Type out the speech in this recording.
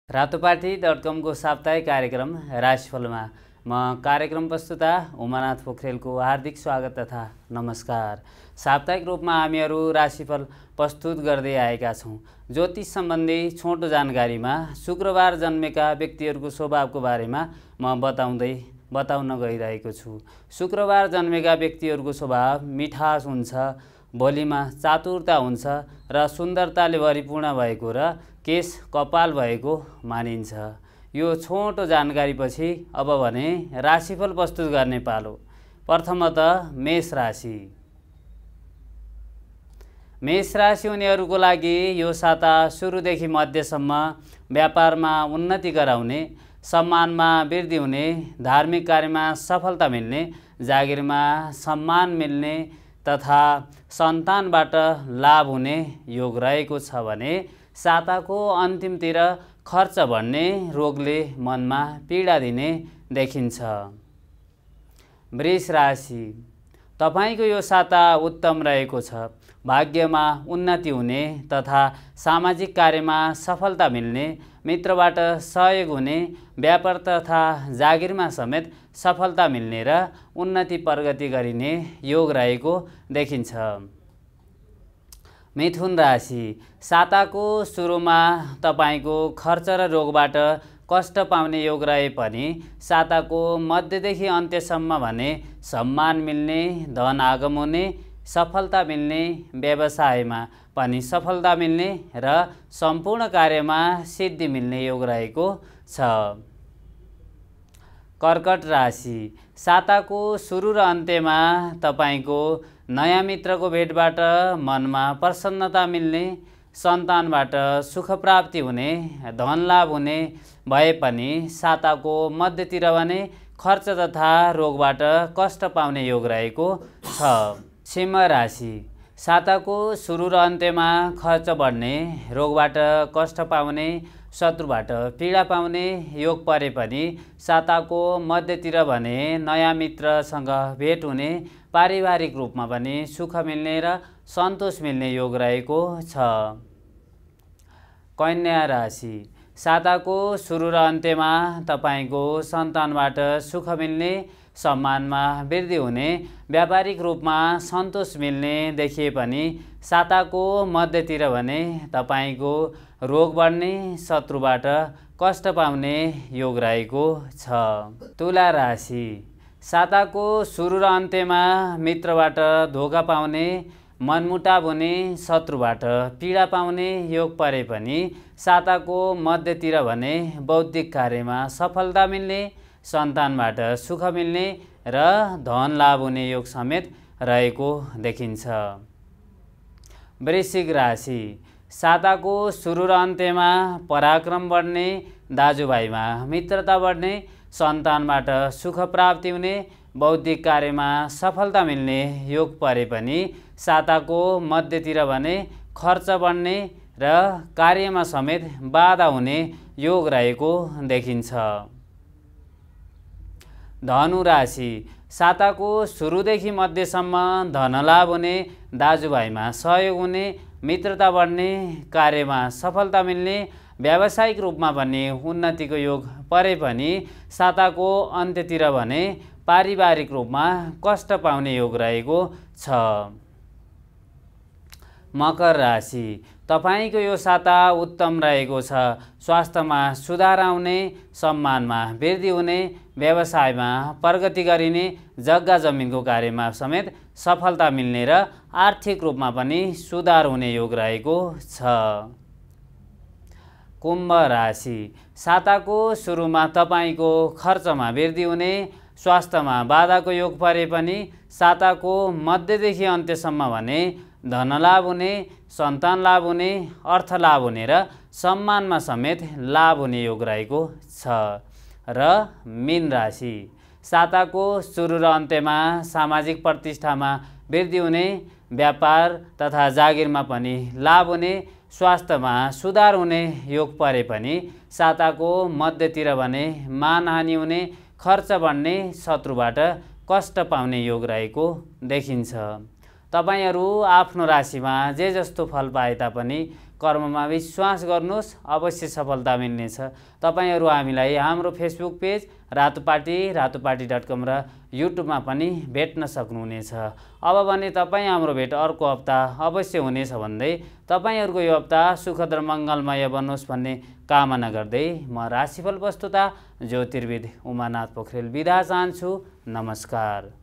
रातोपाटी.com को साप्ताहिक कार्यक्रम राशिफलमा म कार्यक्रम प्रस्तुता उमानाथ पोखरेलको हार्दिक स्वागत तथा नमस्कार। साप्ताहिक रूपमा हामीहरू राशिफल प्रस्तुत गर्दै आएका छौं। ज्योतिष सम्बन्धी छोटो जानकारीमा शुक्रबार जन्मेका व्यक्तिहरूको स्वभावको बारेमा म बताउन गइरहेको छु। शुक्रबार जन्मेका व्यक्तिहरूको स्वभाव मिठास हुन्छ, बोलीमा चातुरता हुन्छ र सुन्दरताले भरिपूर्ण भएको र केश कपाल भएको मानिन्छ। यो छोटो जानकारीपछि अब भने राशिफल प्रस्तुत गर्ने पालो। प्रथमतः मेष राशि। मेष राशि हुनेहरूको लागि यो साता सुरुदेखि मध्यसम्म व्यापारमा उन्नति गराउने, सम्मानमा वृद्धि हुने, धार्मिक कार्यमा सफलता मिल्ने, जागिरमा सम्मान मिल्ने तथा सन्तानबाट लाभ हुने योग रहेको छ भने साताको अन्तिमतिर खर्च बढ्ने, रोगले मनमा पीडा दिने देखिन्छ। वृष राशि। तपाईको यो साता उत्तम रहेको छ। भाग्यमा उन्नति हुने तथा सामाजिक कार्यमा सफलता मिल्ने, मित्रबाट सहयोग हुने, व्यापार तथा जागिरमा समेत सफलता मिल्ने र उन्नति प्रगति गरिने योग रहेको देखिन्छ। मिथुन राशि। साताको सुरुमा तपाईको खर्च र रोगबाट कष्ट पाउने योग रहे पनि साताको मध्यदेखि अन्त्यसम्म भने सम्मान मिल्ने, धन आगम हुने, सफलता मिल्ने, व्यवसायमा पनि सफलता मिल्ने र सम्पूर्ण कार्यमा सिद्धि मिल्ने योग रहेको छ। कर्कट राशि। साताको सुरु र अन्त्यमा तपाईको नयाँ मित्रको भेटबाट मनमा प्रसन्नता मिल्ने, सन्तानबाट सुख प्राप्ति हुने, धन लाभ हुने भए पनि साताको मध्यतिर भने खर्च तथा रोगबाट कष्ट पाउने योग रहेको छ। सिंह राशि। साताको सुरु र अन्त्यमा खर्च बढ्ने, रोगबाट कष्ट पाउने, शत्रुबाट पीडा पाउने योग परे पनि साताको मध्यतिर भने नयाँ मित्रसँग भेट हुने, पारिवारिक रूपमा पनि सुख मिल्ने र सन्तोष मिल्ने योग रहेको छ। कन्या राशि। साताको सुरु र अन्त्यमा तपाईको सन्तानबाट सुख मिल्ने, सम्मानमा वृद्धि हुने, व्यापारिक रूपमा सन्तोष मिल्ने देखिए पनि साताको मध्यतिर भने तपाईको रोग बढ्ने, शत्रुबाट कष्ट पाउने योग रहेको छ। तुला राशि। साताको सुरु र अन्त्यमा मित्रबाट धोका पाउने, मनमुटाव हुने, शत्रुबाट पीडा पाउने योग परे पनि साताको मध्यतिर भने बौद्धिक कार्यमा सफलता मिल्ने, सन्तानबाट सुख मिल्ने र धन लाभ हुने योग समेत रहेको देखिन्छ। वृश्चिक राशि। साताको सुरु र अन्त्यमा पराक्रम बढ्ने, दाजुभाइमा मित्रता बढ्ने, सन्तानबाट सुख प्राप्ति हुने, बौद्धिक कार्यमा सफलता मिल्ने योग परे पनि साताको मध्यतिर भने खर्च बढ्ने र कार्यमा समेत बाधा हुने योग रहेको देखिन्छ। धनु राशि। साताको सुरुदेखि मध्यसम्म धनलाभ हुने, दाजुभाइमा सहयोग हुने, मित्रता बढ्ने, कार्यमा सफलता मिल्ने, व्यावसायिक रूपमा पनि उन्नतिको योग परे पनि साताको अन्त्यतिर भने पारिवारिक रूपमा कष्ट पाउने योग रहेको छ। मकर राशि। तपाईको यो साता उत्तम रहेको छ। स्वास्थ्यमा सुधार आउने, सम्मानमा वृद्धि हुने, व्यवसायमा प्रगति गरिने, जग्गा जमिनको कार्यमा समेत सफलता मिल्ने र आर्थिक रूपमा पनि सुधार हुने योग रहेको छ। कुम्भ राशि। साताको सुरुमा तपाईको खर्चमा वृद्धि हुने, स्वास्थ्यमा बाधाको योग परे पनि साताको मध्यदेखि अन्त्यसम्म भने धनलाभ हुने, सन्तान लाभ हुने, अर्थ लाभ हुने र सम्मानमा समेत लाभ हुने योग रहेको छ। र मीन राशि। साताको सुरु र अन्त्यमा सामाजिक प्रतिष्ठामा वृद्धि हुने, व्यापार तथा जागिरमा पनि लाभ हुने, स्वास्थ्यमा सुधार हुने योग परे पनि साताको मध्यतिर भने मानहानि हुने, खर्च बढ्ने, शत्रुबाट कष्ट पाउने योग रहेको देखिन्छ। तपाईहरू आफ्नो राशिमा जे जस्तो फल पाए तापनि कर्ममा विश्वास गर्नुहोस्, अवश्य सफलता मिल्नेछ। तपाईहरू हामीलाई हाम्रो फेसबुक पेज रातोपाटी.com र युट्युबमा पनि भेट्न सक्नुहुनेछ। अब भने तपाईँ हाम्रो भेट अर्को हप्ता अवश्य हुनेछ भन्दै तपाईहरूको यो हप्ता सुखद र मङ्गलमय बनोस् भन्ने कामना गर्दै म राशिफल वस्तुता ज्योतिर्विद उमानाथ पोखरेल बिदा चाहन्छु। नमस्कार।